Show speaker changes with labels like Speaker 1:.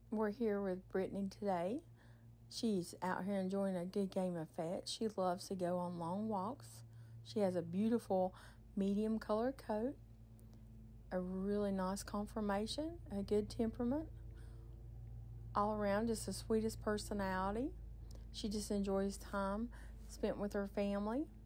Speaker 1: We're here with Brittany today. She's out here enjoying a good game of fetch. She loves to go on long walks. She has a beautiful medium color coat, a really nice conformation, a good temperament. All around, just the sweetest personality. She just enjoys time spent with her family.